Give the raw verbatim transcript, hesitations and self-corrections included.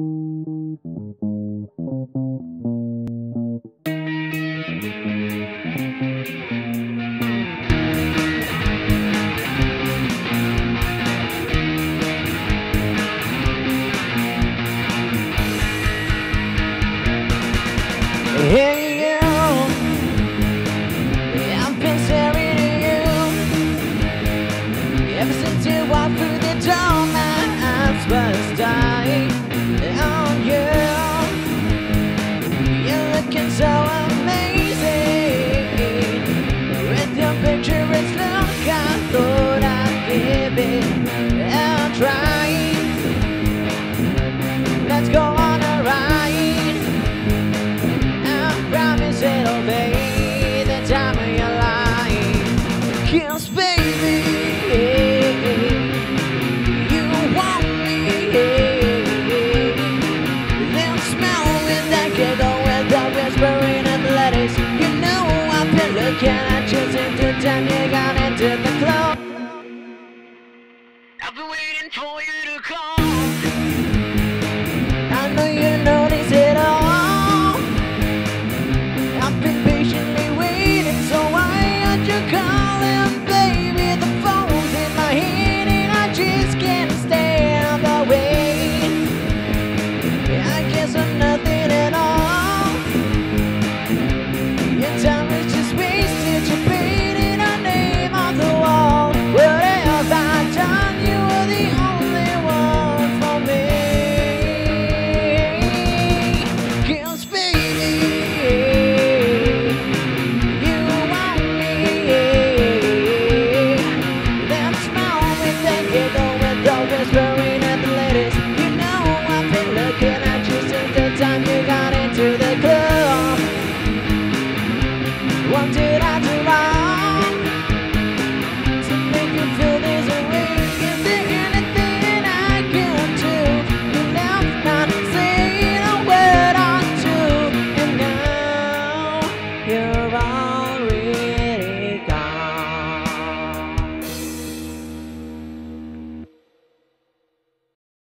Hey you, I've been staring at you ever since you walked through the door. My eyes was dying on you. You're looking so amazing. With your picture it's look, I thought I'd give it a try. Let's go on a ride. It'll be the time of your life. 'Cause baby, you want me.